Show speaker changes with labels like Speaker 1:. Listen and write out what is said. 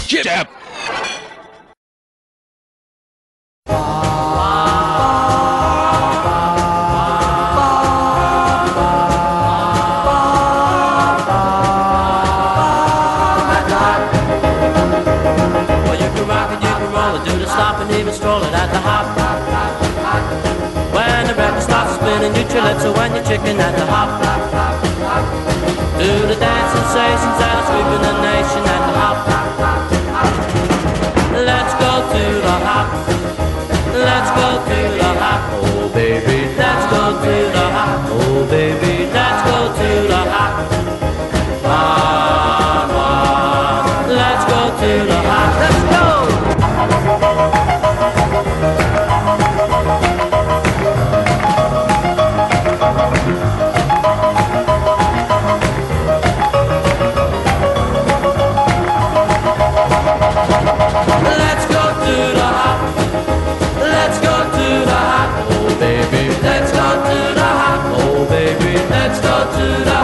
Speaker 1: Jab.
Speaker 2: Do the stop and even stroll it at the hop. When the record starts spinning, you calypso and your chicken at the hop. Do the dance sensations that are sweeping the nation at the hop. Let's go to the hop. Let's go to the hop. Oh baby, let's go to the hop. Oh baby, let's go to the hop. Mama, let's go to the hop. Let's go. Let's go to the hop. Let's go to the hop. Oh baby, let's go to the hop. Oh baby, let's go to the